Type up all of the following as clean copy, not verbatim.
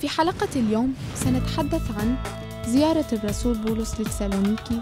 في حلقة اليوم سنتحدث عن زيارة الرسول بولس لتسالونيكي،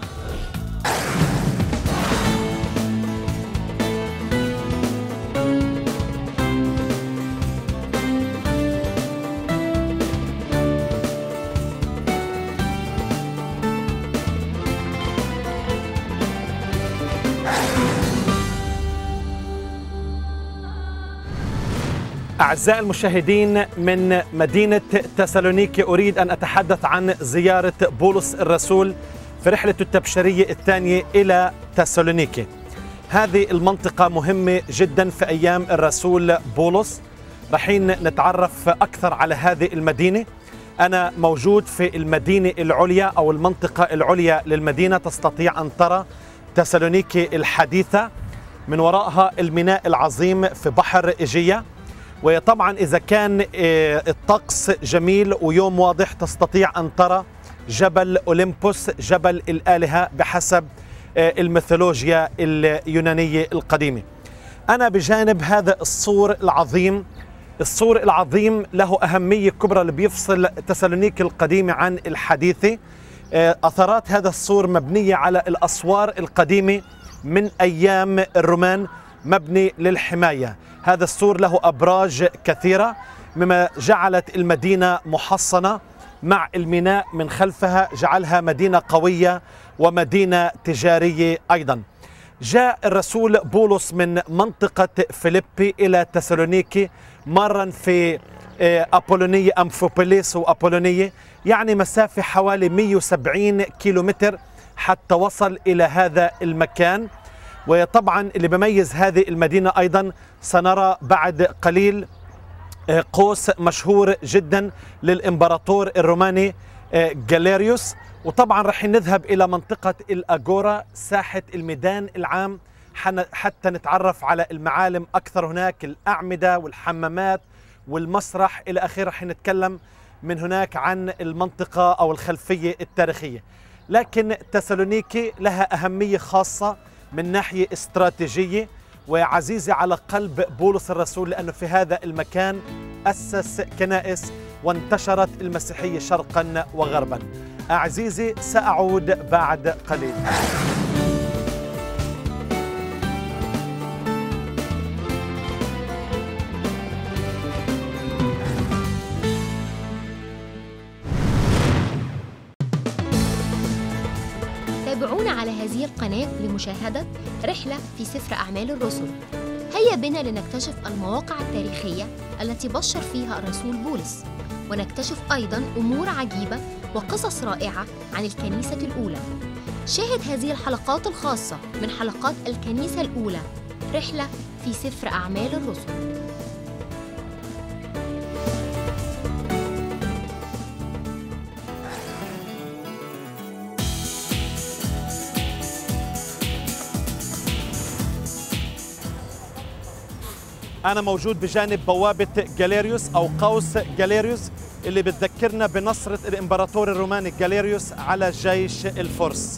أعزائي المشاهدين من مدينة تسالونيكي، أريد أن أتحدث عن زيارة بولس الرسول في رحلة التبشيرية الثانية إلى تسالونيكي. هذه المنطقة مهمة جدا في أيام الرسول بولس. رايحين نتعرف أكثر على هذه المدينة. أنا موجود في المدينة العليا أو المنطقة العليا للمدينة، تستطيع أن ترى تسالونيكي الحديثة، من وراءها الميناء العظيم في بحر إيجيا. وطبعا إذا كان الطقس جميل ويوم واضح تستطيع أن ترى جبل أوليمبوس، جبل الآلهة بحسب الميثولوجيا اليونانية القديمة. أنا بجانب هذا السور العظيم. السور العظيم له أهمية كبرى اللي بيفصل تسالونيكي القديمة عن الحديثة. أثرات هذا السور مبنية على الأسوار القديمة من أيام الرومان، مبني للحماية. هذا السور له أبراج كثيرة مما جعلت المدينة محصنة، مع الميناء من خلفها جعلها مدينة قوية ومدينة تجارية أيضا. جاء الرسول بولس من منطقة فيليبي إلى تسالونيكي مرا في أبولونية، أمفوبوليس وأبولونية، يعني مسافة حوالي 170 كيلومتر حتى وصل إلى هذا المكان. وطبعا اللي بميز هذه المدينة أيضا سنرى بعد قليل قوس مشهور جدا للإمبراطور الروماني غاليريوس. وطبعا رح نذهب إلى منطقة الأغورا، ساحة الميدان العام، حتى نتعرف على المعالم أكثر هناك، الأعمدة والحمامات والمسرح إلى آخره. رح نتكلم من هناك عن المنطقة أو الخلفية التاريخية. لكن تسالونيكي لها أهمية خاصة من ناحية استراتيجية وعزيزة على قلب بولس الرسول، لأنه في هذا المكان أسس كنائس وانتشرت المسيحية شرقا وغربا. عزيزي سأعود بعد قليل. تابعونا على هذه القناة لمشاهدة رحلة في سفر أعمال الرسل. هيا بنا لنكتشف المواقع التاريخية التي بشر فيها الرسول بولس، ونكتشف أيضاً أمور عجيبة وقصص رائعة عن الكنيسة الأولى. شاهد هذه الحلقات الخاصة من حلقات الكنيسة الأولى، رحلة في سفر أعمال الرسل. أنا موجود بجانب بوابة غاليريوس أو قوس غاليريوس، اللي بتذكرنا بنصرة الإمبراطور الروماني غاليريوس على جيش الفرس.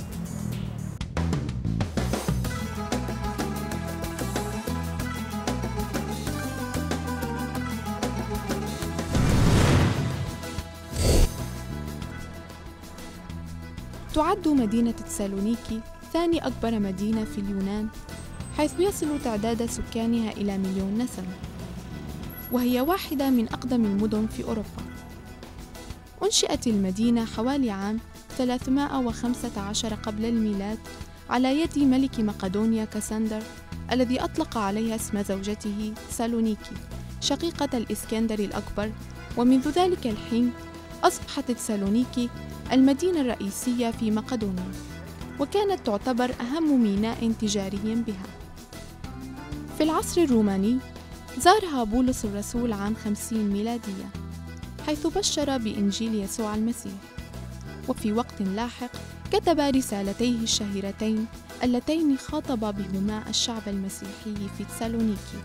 تعد مدينة تسالونيكي ثاني أكبر مدينة في اليونان، حيث يصل تعداد سكانها إلى 1,000,000 نسمة، وهي واحدة من أقدم المدن في أوروبا. أنشئت المدينة حوالي عام 315 قبل الميلاد على يد ملك مقدونيا كاسندر، الذي أطلق عليها اسم زوجته سالونيكي شقيقة الإسكندر الأكبر. ومنذ ذلك الحين أصبحت تسالونيكي المدينة الرئيسية في مقدونيا، وكانت تعتبر أهم ميناء تجاري بها. في العصر الروماني زارها بولس الرسول عام 50 ميلادية، حيث بشر بإنجيل يسوع المسيح. وفي وقت لاحق كتب رسالتيه الشهيرتين اللتين خاطب بهما الشعب المسيحي في تسالونيكي.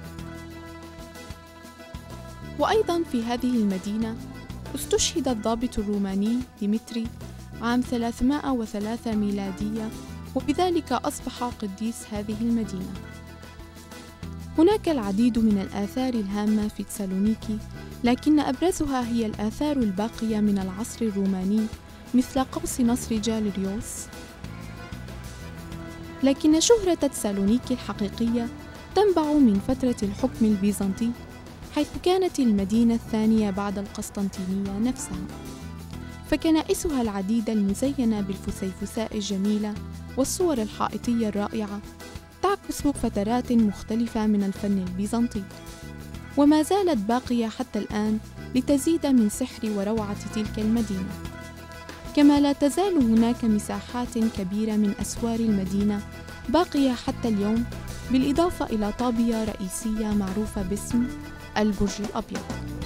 وأيضا في هذه المدينة استشهد الضابط الروماني ديمتري عام 303 ميلادية، وبذلك أصبح قديس هذه المدينة. هناك العديد من الآثار الهامة في تسالونيكي، لكن أبرزها هي الآثار الباقية من العصر الروماني مثل قوس نصر جاليريوس. لكن شهرة تسالونيكي الحقيقية تنبع من فترة الحكم البيزنطي، حيث كانت المدينة الثانية بعد القسطنطينية نفسها، فكنائسها العديدة المزينة بالفسيفساء الجميلة والصور الحائطية الرائعة تعكس فترات مختلفة من الفن البيزنطي، وما زالت باقية حتى الآن لتزيد من سحر وروعة تلك المدينة. كما لا تزال هناك مساحات كبيرة من أسوار المدينة باقية حتى اليوم، بالإضافة إلى طابية رئيسية معروفة باسم البرج الأبيض.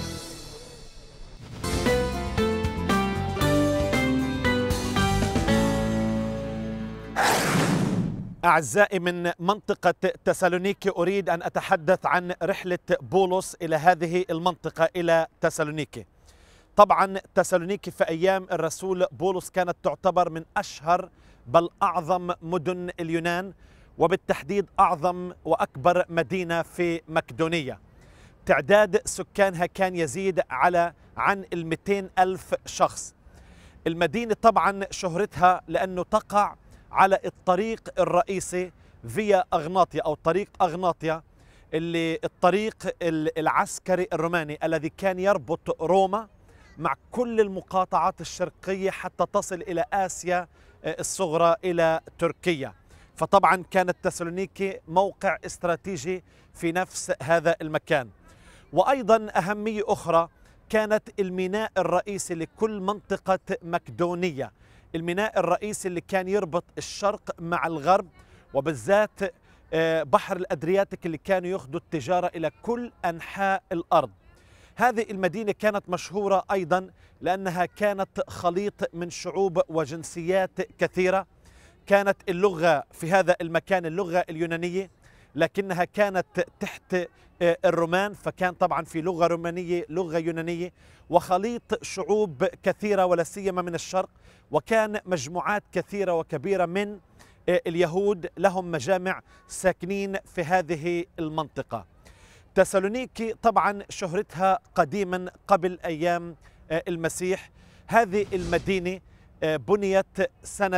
أعزائي من منطقة تسالونيكي، أريد أن أتحدث عن رحلة بولس إلى هذه المنطقة، إلى تسالونيكي. طبعا تسالونيكي في أيام الرسول بولس كانت تعتبر من أشهر بل أعظم مدن اليونان، وبالتحديد أعظم وأكبر مدينة في مقدونية. تعداد سكانها كان يزيد عن 200 ألف شخص. المدينة طبعا شهرتها لأنه تقع على الطريق الرئيسي فيا أغناطيا أو طريق أغناطيا، اللي الطريق العسكري الروماني الذي كان يربط روما مع كل المقاطعات الشرقية حتى تصل إلى آسيا الصغرى، إلى تركيا. فطبعا كانت تسالونيكي موقع استراتيجي في نفس هذا المكان. وأيضا أهمية أخرى كانت الميناء الرئيسي لكل منطقة مقدونية، الميناء الرئيسي اللي كان يربط الشرق مع الغرب، وبالذات بحر الأدرياتيك اللي كانوا ياخذوا التجارة إلى كل أنحاء الأرض. هذه المدينة كانت مشهورة أيضا لأنها كانت خليط من شعوب وجنسيات كثيرة. كانت اللغة في هذا المكان اللغة اليونانية، لكنها كانت تحت الرومان، فكان طبعا في لغة رومانية لغة يونانية، وخليط شعوب كثيرة ولا سيما من الشرق. وكان مجموعات كثيرة وكبيرة من اليهود لهم مجامع ساكنين في هذه المنطقة. تسالونيكي طبعا شهرتها قديما قبل أيام المسيح. هذه المدينة بنيت سنة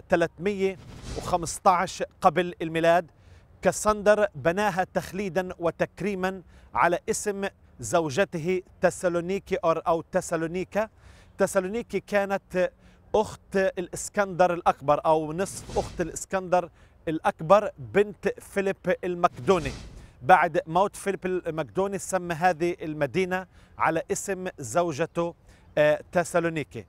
315 قبل الميلاد. كسندر بناها تخليدا وتكريما على اسم زوجته تسالونيكي أو تسالونيكا. تسالونيكي كانت أخت الإسكندر الأكبر أو نصف أخت الإسكندر الأكبر، بنت فيليب المقدوني. بعد موت فيليب المقدوني سمى هذه المدينة على اسم زوجته تسالونيكي.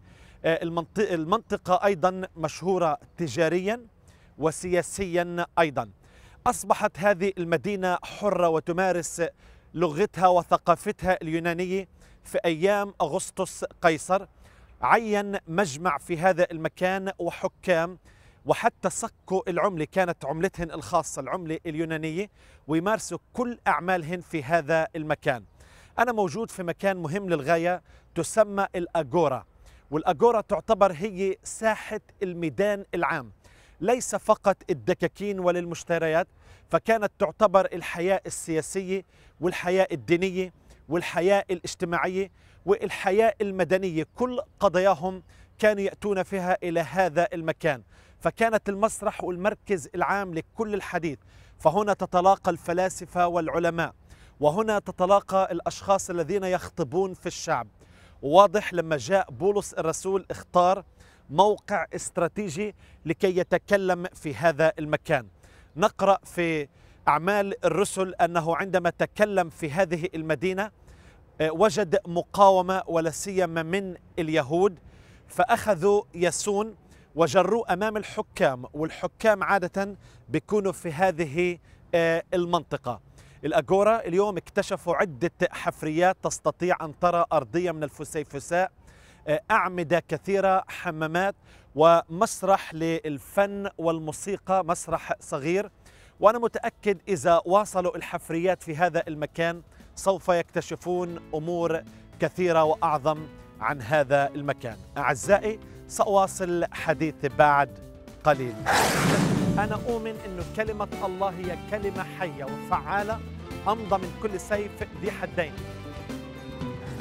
المنطقة أيضا مشهورة تجاريا وسياسيا أيضا. أصبحت هذه المدينة حرة وتمارس لغتها وثقافتها اليونانية في أيام أغسطس قيصر. عين مجمع في هذا المكان وحكام، وحتى صكوا العملة، كانت عملتهن الخاصة العملة اليونانية، ويمارسوا كل أعمالهن في هذا المكان. أنا موجود في مكان مهم للغاية تسمى الأجورا، والأجورا تعتبر هي ساحة الميدان العام، ليس فقط الدكاكين وللمشتريات، فكانت تعتبر الحياة السياسية والحياة الدينية والحياة الاجتماعية والحياة المدنية، كل قضاياهم كانوا يأتون فيها إلى هذا المكان. فكانت المسرح والمركز العام لكل الحديث. فهنا تتلاقى الفلاسفة والعلماء، وهنا تتلاقى الأشخاص الذين يخطبون في الشعب. واضح لما جاء بولس الرسول اختار موقع استراتيجي لكي يتكلم في هذا المكان. نقرأ في أعمال الرسل أنه عندما تكلم في هذه المدينة وجد مقاومة ولا سيما من اليهود، فأخذوا يسون وجروه أمام الحكام، والحكام عادة بيكونوا في هذه المنطقة. الأجورا اليوم اكتشفوا عدة حفريات تستطيع أن ترى أرضية من الفسيفساء، أعمدة كثيرة، حمامات، ومسرح للفن والموسيقى، مسرح صغير. وأنا متأكد إذا واصلوا الحفريات في هذا المكان سوف يكتشفون أمور كثيرة وأعظم عن هذا المكان. أعزائي، سأواصل حديثي بعد قليل. أنا أؤمن أن كلمة الله هي كلمة حية وفعالة، أمضى من كل سيف ذي حدين.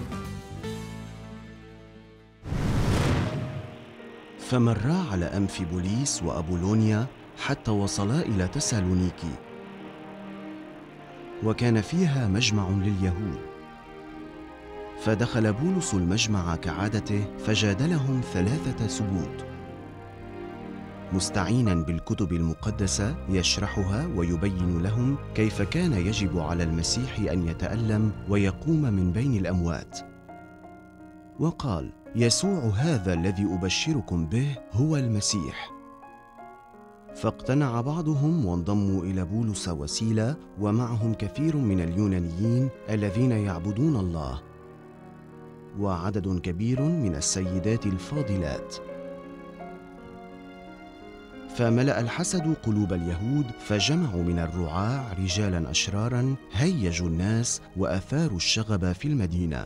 فمرا على أمفيبوليس وأبولونيا حتى وصلا إلى تسالونيكي، وكان فيها مجمع لليهود. فدخل بولس المجمع كعادته فجادلهم 3 سبوت، مستعينا بالكتب المقدسة يشرحها ويبين لهم كيف كان يجب على المسيح أن يتألم ويقوم من بين الأموات. وقال: يسوع هذا الذي أبشركم به هو المسيح. فاقتنع بعضهم وانضموا إلى بولس وسيلة، ومعهم كثير من اليونانيين الذين يعبدون الله، وعدد كبير من السيدات الفاضلات. فملأ الحسد قلوب اليهود، فجمعوا من الرعاع رجالا أشرارا هيجوا الناس وأثاروا الشغب في المدينة.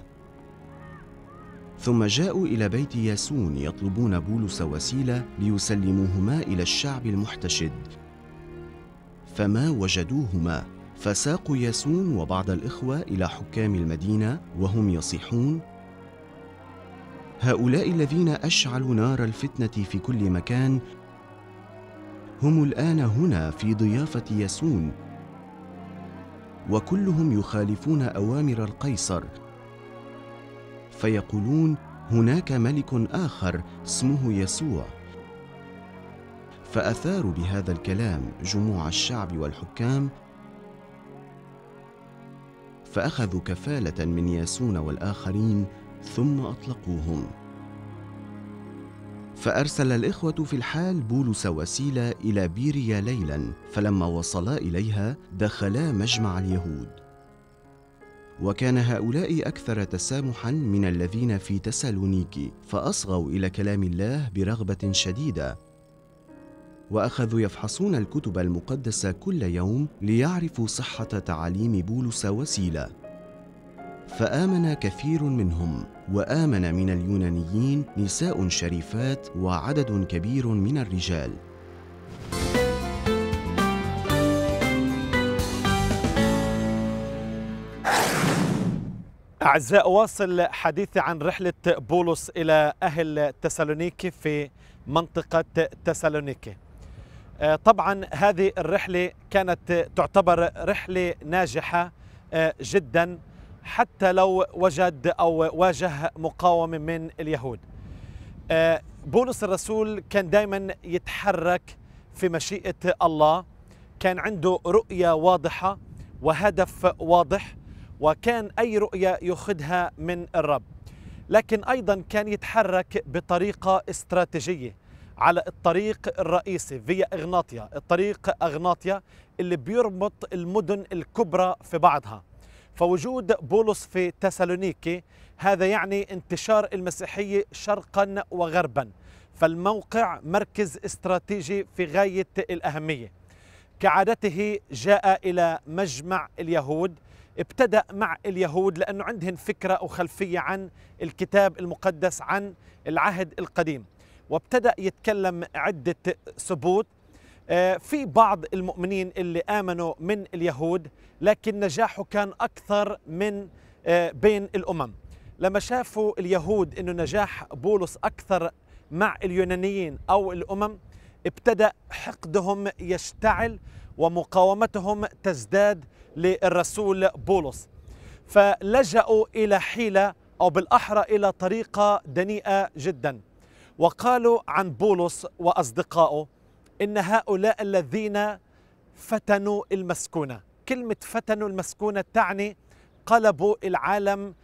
ثم جاءوا إلى بيت ياسون يطلبون بولس وسيلة ليسلموهما إلى الشعب المحتشد، فما وجدوهما، فساقوا ياسون وبعض الإخوة إلى حكام المدينة وهم يصيحون: هؤلاء الذين أشعلوا نار الفتنة في كل مكان هم الآن هنا في ضيافة ياسون، وكلهم يخالفون أوامر القيصر، فيقولون هناك ملك آخر اسمه يسوع. فأثاروا بهذا الكلام جموع الشعب والحكام، فأخذوا كفالة من ياسون والآخرين ثم أطلقوهم. فأرسل الإخوة في الحال بولس وسيلة إلى بيريا ليلا، فلما وصلا إليها دخلا مجمع اليهود. وكان هؤلاء أكثر تسامحا من الذين في تسالونيكي، فأصغوا إلى كلام الله برغبة شديدة، وأخذوا يفحصون الكتب المقدسة كل يوم ليعرفوا صحة تعاليم بولس وسيلة. فآمن كثير منهم، وآمن من اليونانيين نساء شريفات وعدد كبير من الرجال. أعزائي، أواصل حديثي عن رحلة بولس إلى أهل تسالونيكي في منطقة تسالونيكي. طبعا هذه الرحلة كانت تعتبر رحلة ناجحة جدا، حتى لو وجد أو واجه مقاومة من اليهود. بولس الرسول كان دائما يتحرك في مشيئة الله، كان عنده رؤية واضحة وهدف واضح، وكان أي رؤية يأخذها من الرب. لكن أيضا كان يتحرك بطريقة استراتيجية على الطريق الرئيسي فيا إغناطيا، الطريق أغناطيا اللي بيربط المدن الكبرى في بعضها. فوجود بولس في تسالونيكي هذا يعني انتشار المسيحية شرقا وغربا، فالموقع مركز استراتيجي في غاية الأهمية. كعادته جاء إلى مجمع اليهود، ابتدأ مع اليهود لأنه عندهم فكرة وخلفية عن الكتاب المقدس، عن العهد القديم، وابتدأ يتكلم عدة سبوت. في بعض المؤمنين اللي آمنوا من اليهود، لكن نجاحه كان أكثر من بين الأمم. لما شافوا اليهود أنه نجاح بولس أكثر مع اليونانيين أو الأمم، ابتدأ حقدهم يشتعل ومقاومتهم تزداد للرسول بولس، فلجأوا إلى حيلة أو بالأحرى إلى طريقة دنيئة جدا، وقالوا عن بولس وأصدقائه إن هؤلاء الذين فتنوا المسكونة. كلمة فتنوا المسكونة تعني قلبوا العالم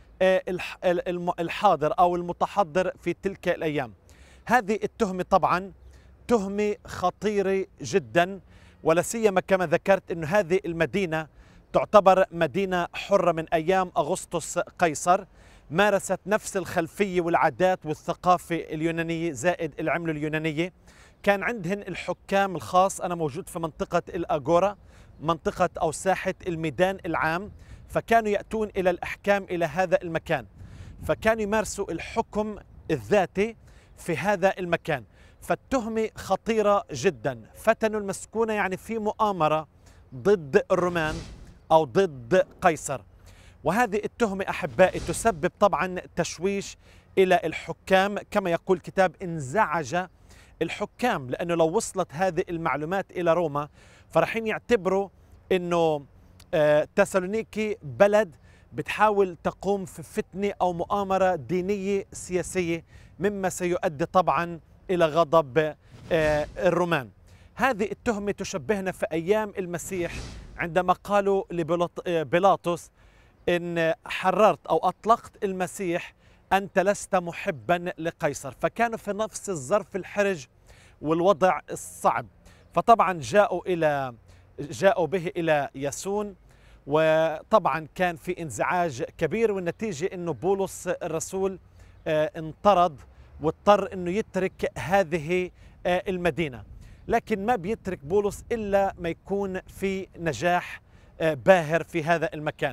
الحاضر أو المتحضر في تلك الأيام. هذه التهمة طبعا تهمة خطيرة جدا، ولا سيما كما ذكرت أن هذه المدينة تعتبر مدينة حرة من أيام أغسطس قيصر، مارست نفس الخلفية والعادات والثقافة اليونانية زائد العملة اليونانية. كان عندهن الحكام الخاص. أنا موجود في منطقة الأغورا، منطقة أو ساحة الميدان العام، فكانوا يأتون إلى الأحكام إلى هذا المكان، فكانوا يمارسوا الحكم الذاتي في هذا المكان. فالتهمة خطيرة جدا. فتنوا المسكونة يعني في مؤامرة ضد الرومان أو ضد قيصر، وهذه التهمة أحبائي تسبب طبعا تشويش إلى الحكام. كما يقول الكتاب انزعج الحكام، لأنه لو وصلت هذه المعلومات إلى روما فرحين يعتبروا أنه تسالونيكي بلد بتحاول تقوم في فتنة أو مؤامرة دينية سياسية، مما سيؤدي طبعا إلى غضب الرومان. هذه التهمة تشبهنا في أيام المسيح عندما قالوا لبيلاطس إن حررت أو أطلقت المسيح أنت لست محبا لقيصر، فكانوا في نفس الظرف الحرج والوضع الصعب. فطبعا جاءوا به إلى ياسون، وطبعا كان في انزعاج كبير، والنتيجة أنه بولس الرسول انطرد واضطر أنه يترك هذه المدينة. لكن ما بيترك بولس إلا ما يكون في نجاح باهر في هذا المكان.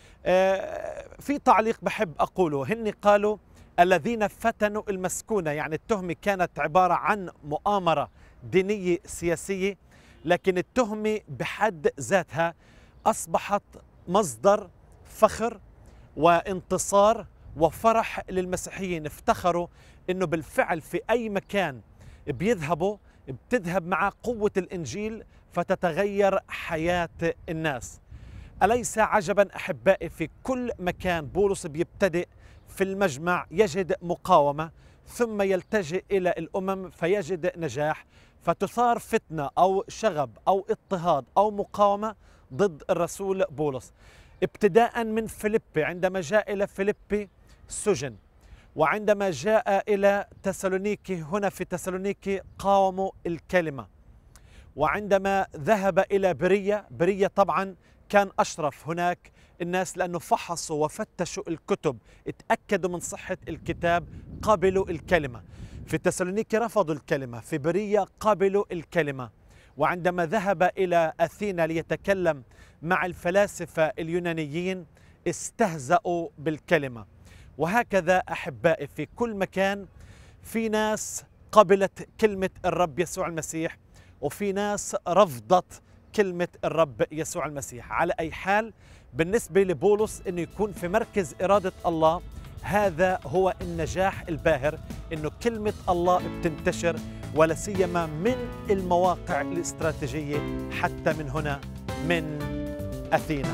في تعليق بحب أقوله، هن قالوا الذين فتنوا المسكونة، يعني التهمة كانت عبارة عن مؤامرة دينية سياسية، لكن التهمة بحد ذاتها أصبحت مصدر فخر وانتصار وفرح للمسيحيين. افتخروا أنه بالفعل في أي مكان بيذهبوا بتذهب مع قوة الإنجيل فتتغير حياة الناس. أليس عجبا أحبائي، في كل مكان بولس بيبتدئ في المجمع يجد مقاومة، ثم يلتجئ إلى الأمم فيجد نجاح، فتثار فتنة أو شغب أو اضطهاد أو مقاومة ضد الرسول بولس. ابتداء من فيليبي، عندما جاء إلى فيليبي سجن، وعندما جاء إلى تسالونيكي، هنا في تسالونيكي قاوموا الكلمة، وعندما ذهب إلى برية طبعا كان أشرف هناك الناس، لأنه فحصوا وفتشوا الكتب، اتأكدوا من صحة الكتاب، قبلوا الكلمة. في تسالونيكي رفضوا الكلمة، في برية قبلوا الكلمة. وعندما ذهب إلى أثينا ليتكلم مع الفلاسفة اليونانيين استهزأوا بالكلمة. وهكذا أحبائي في كل مكان في ناس قبلت كلمة الرب يسوع المسيح، وفي ناس رفضت كلمة الرب يسوع المسيح. على أي حال بالنسبة لبولس أنه يكون في مركز إرادة الله، هذا هو النجاح الباهر، أنه كلمة الله بتنتشر، ولا سيما من المواقع الاستراتيجية حتى من هنا من أثينا.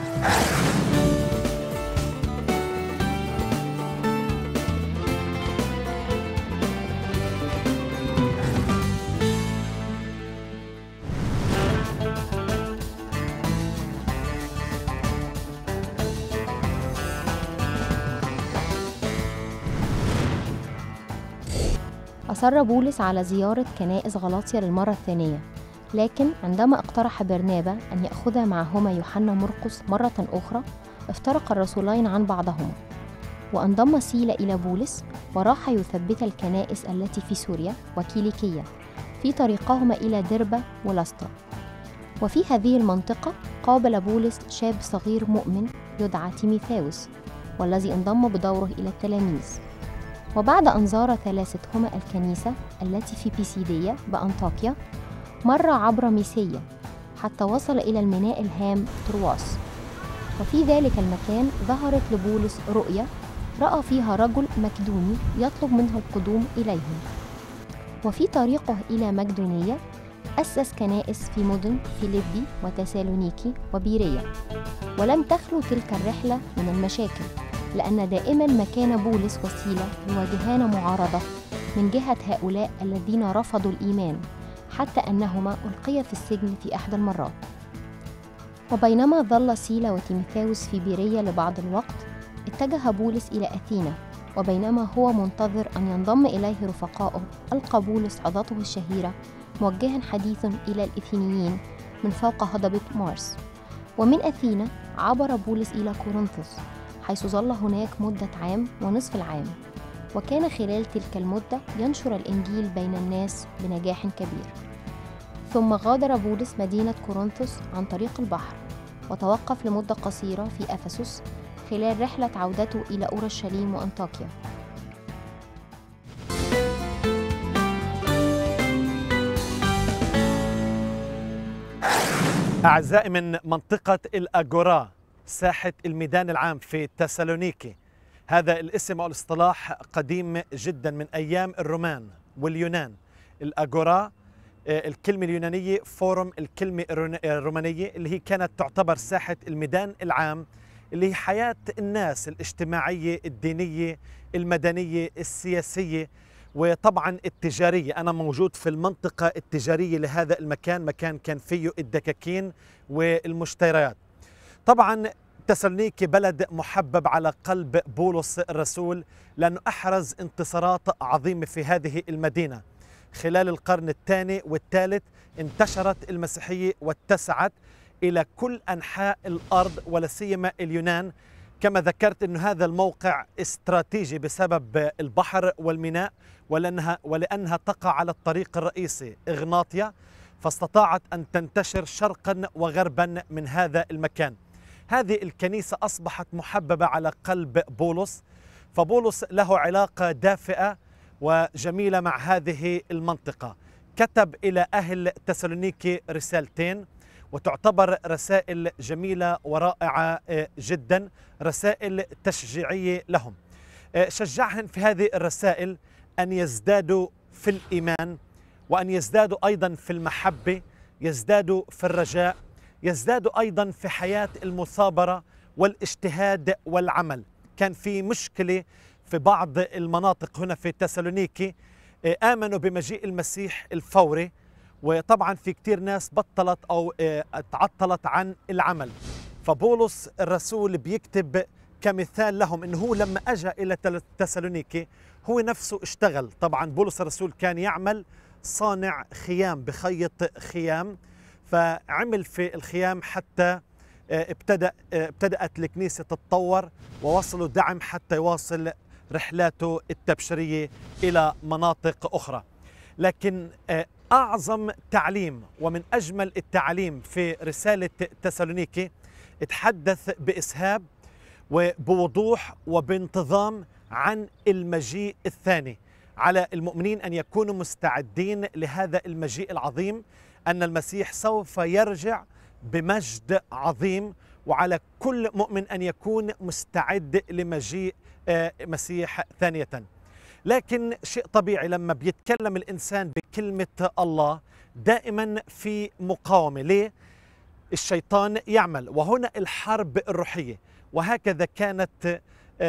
أصر بولس على زيارة كنائس غلاطيا للمرة الثانية، لكن عندما اقترح برنابا أن يأخذ معهما يوحنا مرقس مرة أخرى افترق الرسولين عن بعضهما، وانضم سيلا إلى بولس وراح يثبت الكنائس التي في سوريا وكيليكية في طريقهما إلى دربة ولسطرة. وفي هذه المنطقة قابل بولس شاب صغير مؤمن يدعى تيموثاوس، والذي انضم بدوره إلى التلاميذ. وبعد أن زار ثلاثتهما الكنيسة التي في بيسيدية بأنطاكيا، مر عبر ميسية حتى وصل إلى الميناء الهام ترواس. وفي ذلك المكان ظهرت لبولس رؤيا رأى فيها رجل مكدوني يطلب منه القدوم إليهم. وفي طريقه إلى مقدونية أسس كنائس في مدن فيليبي وتسالونيكي وبيرية. ولم تخلو تلك الرحلة من المشاكل، لأن دائما ما كان بولس وسيلا يواجهان معارضة من جهة هؤلاء الذين رفضوا الإيمان، حتى أنهما ألقيا في السجن في إحدى المرات. وبينما ظل سيلا وتيموثاوس في بيرية لبعض الوقت، اتجه بولس إلى أثينا، وبينما هو منتظر أن ينضم إليه رفقائه ألقى بولس عظته الشهيرة موجها حديثا إلى الإثينيين من فوق هضبة مارس. ومن أثينا عبر بولس إلى كورنثوس، حيث ظل هناك مدة عام ونصف العام، وكان خلال تلك المدة ينشر الإنجيل بين الناس بنجاح كبير. ثم غادر بولس مدينة كورنثوس عن طريق البحر، وتوقف لمدة قصيرة في أفسس خلال رحلة عودته إلى أورشليم وأنطاكيا. أعزائي من منطقة الأجورا، ساحة الميدان العام في تسالونيكي، هذا الاسم أو الاصطلاح قديم جدا من أيام الرومان واليونان. الأجورا، الكلمة اليونانية فورم، الكلمة الرومانية اللي هي كانت تعتبر ساحة الميدان العام اللي هي حياة الناس الاجتماعية الدينية المدنية السياسية وطبعا التجارية. أنا موجود في المنطقة التجارية لهذا المكان، مكان كان فيه الدكاكين والمشتريات. طبعا تسالونيكي بلد محبب على قلب بولس الرسول لأنه أحرز انتصارات عظيمة في هذه المدينة. خلال القرن الثاني والثالث انتشرت المسيحية واتسعت إلى كل أنحاء الأرض ولا سيما اليونان. كما ذكرت أن هذا الموقع استراتيجي بسبب البحر والميناء ولأنها تقع على الطريق الرئيسي إغناطيا، فاستطاعت أن تنتشر شرقا وغربا من هذا المكان. هذه الكنيسة أصبحت محببة على قلب بولس، فبولس له علاقة دافئة وجميلة مع هذه المنطقة. كتب إلى أهل تسالونيكي رسالتين وتعتبر رسائل جميلة ورائعة جدا، رسائل تشجيعية لهم. شجعهم في هذه الرسائل أن يزدادوا في الإيمان وأن يزدادوا أيضا في المحبة، يزدادوا في الرجاء، يزدادوا أيضا في حياة المثابرة والاجتهاد والعمل. كان في مشكلة في بعض المناطق هنا في تسالونيكي، آمنوا بمجيء المسيح الفوري، وطبعا في كتير ناس بطلت أو تعطلت عن العمل. فبولس الرسول بيكتب كمثال لهم إنه هو لما أجى إلى تسالونيكي هو نفسه اشتغل. طبعا بولس الرسول كان يعمل صانع خيام، بخيط خيام، فعمل في الخيام حتى ابتدأت الكنيسة تتطور ووصلوا دعم حتى يواصل رحلاته التبشيرية إلى مناطق أخرى. لكن أعظم تعليم ومن أجمل التعليم في رسالة تسالونيكي تحدث بإسهاب وبوضوح وبانتظام عن المجيء الثاني. على المؤمنين أن يكونوا مستعدين لهذا المجيء العظيم، أن المسيح سوف يرجع بمجد عظيم، وعلى كل مؤمن أن يكون مستعد لمجيء مسيح ثانية. لكن شيء طبيعي لما بيتكلم الإنسان بكلمة الله دائما في مقاومة. ليه؟ الشيطان يعمل، وهنا الحرب الروحية. وهكذا كانت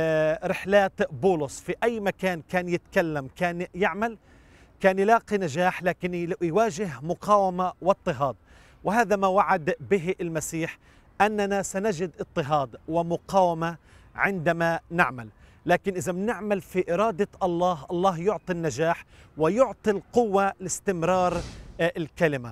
رحلات بولس، في أي مكان كان يتكلم كان يعمل كان يلاقي نجاح، لكن يواجه مقاومة واضطهاد. وهذا ما وعد به المسيح، أننا سنجد اضطهاد ومقاومة عندما نعمل، لكن إذا بنعمل في إرادة الله، الله يعطي النجاح ويعطي القوة لاستمرار الكلمة.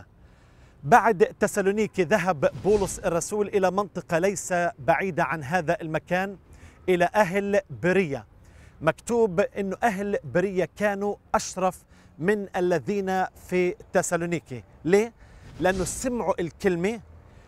بعد تسالونيكي ذهب بولس الرسول إلى منطقة ليس بعيدة عن هذا المكان، إلى أهل برية. مكتوب أن أهل برية كانوا أشرف من الذين في تسالونيكي. ليه؟ لأنه سمعوا الكلمة.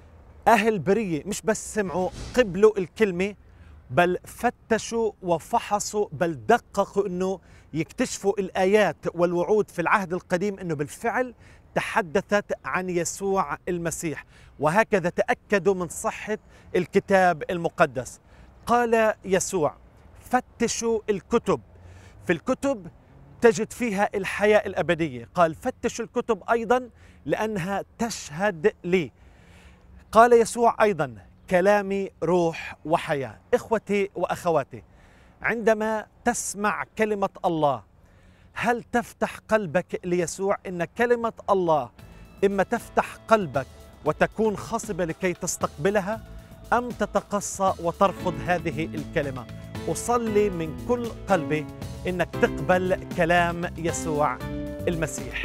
أهل برية مش بس سمعوا، قبلوا الكلمة، بل فتشوا وفحصوا، بل دققوا أنه يكتشفوا الآيات والوعود في العهد القديم أنه بالفعل تحدثت عن يسوع المسيح، وهكذا تأكدوا من صحة الكتاب المقدس. قال يسوع: فتشوا الكتب، في الكتب تجد فيها الحياة الأبدية. قال: فتشوا الكتب أيضا لأنها تشهد لي. قال يسوع أيضا: كلامي روح وحياة. إخوتي وأخواتي، عندما تسمع كلمة الله، هل تفتح قلبك ليسوع؟ إن كلمة الله إما تفتح قلبك وتكون خصبة لكي تستقبلها، أم تتقصى وترفض هذه الكلمة. أصلي من كل قلبي إنك تقبل كلام يسوع المسيح.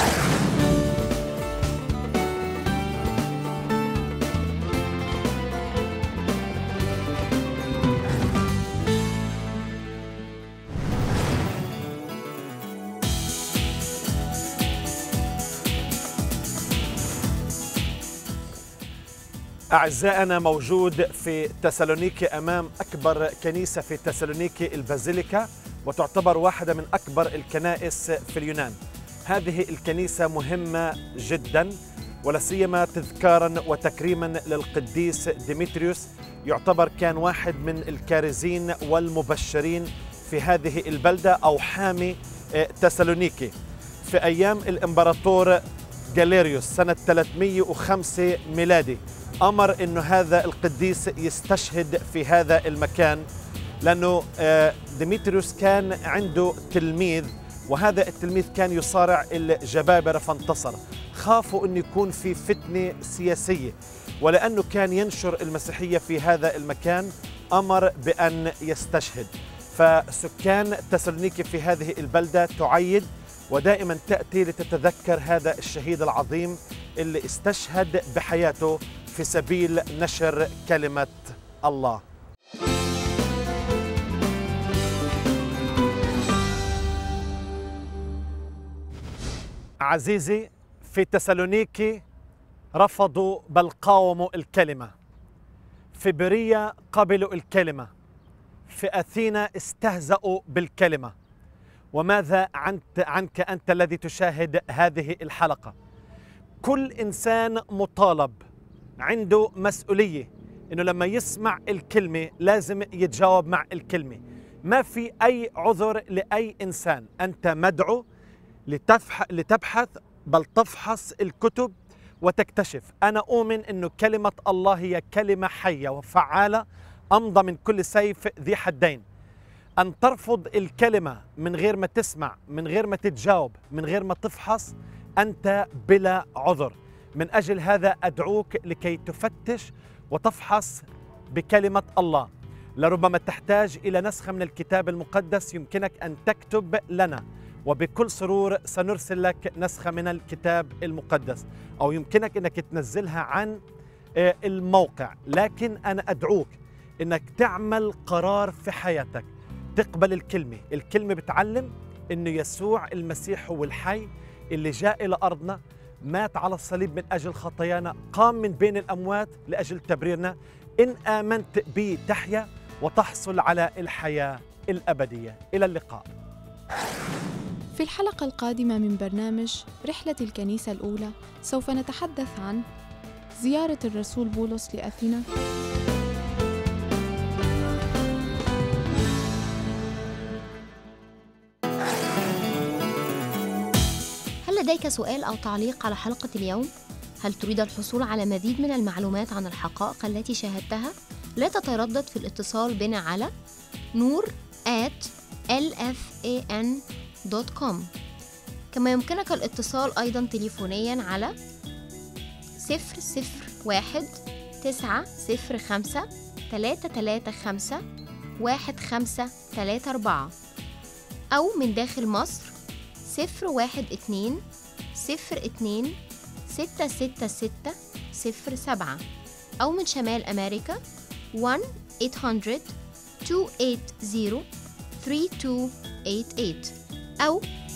أعزائنا، موجود في تسالونيكي أمام أكبر كنيسة في تسالونيكي، البازيليكا، وتعتبر واحدة من أكبر الكنائس في اليونان. هذه الكنيسة مهمة جدا، ولا سيما تذكارا وتكريما للقديس ديمتريوس. يعتبر كان واحد من الكارزين والمبشرين في هذه البلدة، أو حامي تسالونيكي. في أيام الإمبراطور غاليريوس سنة 305 ميلادي أمر أنه هذا القديس يستشهد في هذا المكان، لأنه ديمتريوس كان عنده تلميذ، وهذا التلميذ كان يصارع الجبابرة فانتصر. خافوا أن يكون في فتنة سياسية، ولأنه كان ينشر المسيحية في هذا المكان أمر بأن يستشهد. فسكان تسالونيكي في هذه البلدة تعيد ودائما تأتي لتتذكر هذا الشهيد العظيم اللي استشهد بحياته في سبيل نشر كلمة الله. عزيزي، في تسالونيكي رفضوا بل قاوموا الكلمة، في برية قبلوا الكلمة، في أثينا استهزأوا بالكلمة. وماذا عنك أنت الذي تشاهد هذه الحلقة؟ كل إنسان مطالب، عنده مسؤولية إنه لما يسمع الكلمة لازم يتجاوب مع الكلمة. ما في أي عذر لأي إنسان. أنت مدعو لتبحث بل تفحص الكتب وتكتشف. أنا أؤمن أنه كلمة الله هي كلمة حية وفعالة أمضى من كل سيف ذي حدين. أن ترفض الكلمة من غير ما تسمع، من غير ما تتجاوب، من غير ما تفحص، أنت بلا عذر. من أجل هذا أدعوك لكي تفتش وتفحص بكلمة الله. لربما تحتاج إلى نسخة من الكتاب المقدس، يمكنك أن تكتب لنا وبكل سرور سنرسل لك نسخة من الكتاب المقدس، أو يمكنك أنك تنزلها عن الموقع. لكن أنا أدعوك أنك تعمل قرار في حياتك، تقبل الكلمة. الكلمة بتعلم أنه يسوع المسيح هو الحي اللي جاء إلى أرضنا، مات على الصليب من أجل خطايانا، قام من بين الأموات لأجل تبريرنا. إن آمنت به تحيا وتحصل على الحياة الأبدية. إلى اللقاء. في الحلقة القادمة من برنامج رحلة الكنيسة الأولى سوف نتحدث عن زيارة الرسول بولس لأثينا. هل لديك سؤال أو تعليق على حلقة اليوم؟ هل تريد الحصول على مزيد من المعلومات عن الحقائق التي شاهدتها؟ لا تتردد في الاتصال بنا على noor@lfan.com. كما يمكنك الاتصال أيضاً تليفونياً على 001-935-335-1534 أو من داخل مصر 012-02-666-07 أو من شمال أمريكا 1-800-280-3288 أو